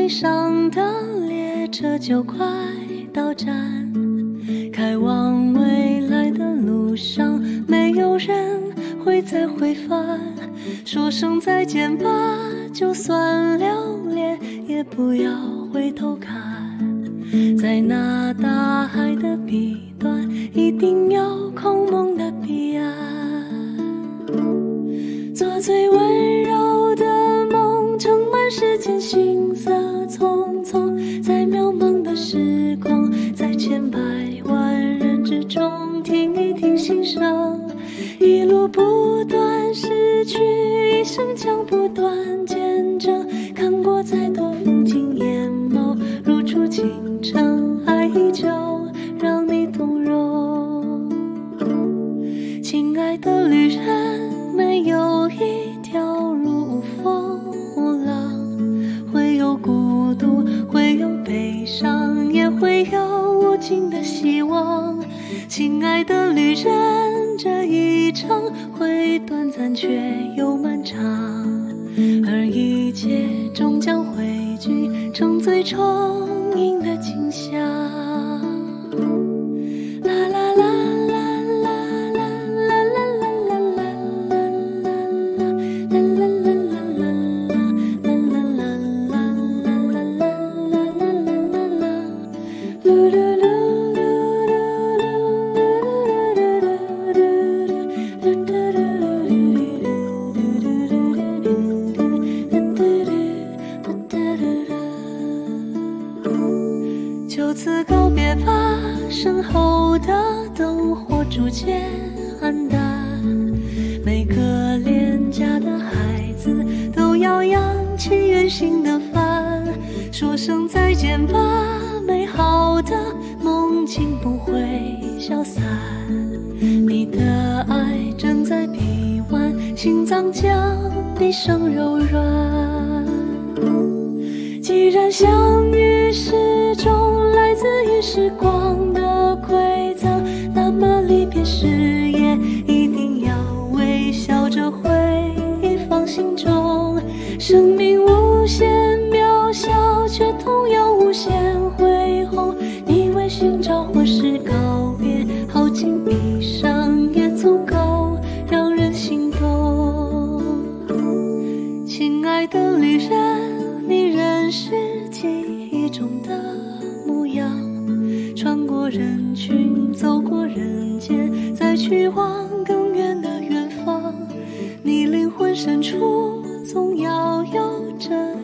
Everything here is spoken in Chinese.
上的列车就快到站，开往未来的路上，没有人会再回返。说声再见吧，就算留恋，也不要回头看。在那大海的彼端，一定有空梦的彼岸。做最温柔的梦，盛满世间行色匆匆，在渺茫的时光，在千百万人之中，听一听心声，一路不断失去，一生将不断见证。看过再多风景眼眸，如初倾城，爱依旧让你动容。亲爱的旅人，没有一条路无风无浪，会有孤独，会有悲伤，也会有无尽的希望。亲爱的旅人，这一程会短暂却又漫长，而一切终将汇聚成最充盈的景象。啦啦啦就此告别吧，身后的灯火逐渐暗淡，每个廉价的孩子都要扬起远行的帆。说声再见吧，美好的梦境不会消散，你的爱正在臂弯，心脏将毕生柔软。既然相遇是种来自于时光的馈赠，那么离别时也一定要微笑着回放心中。生命无限渺小，却同样无限恢宏。你为寻找或是告别，耗尽毕生也足够让人心动。亲爱的旅人，你仍是记忆中的模样，穿过人群，走过人间，再去往更远的远方。你灵魂深处总要有着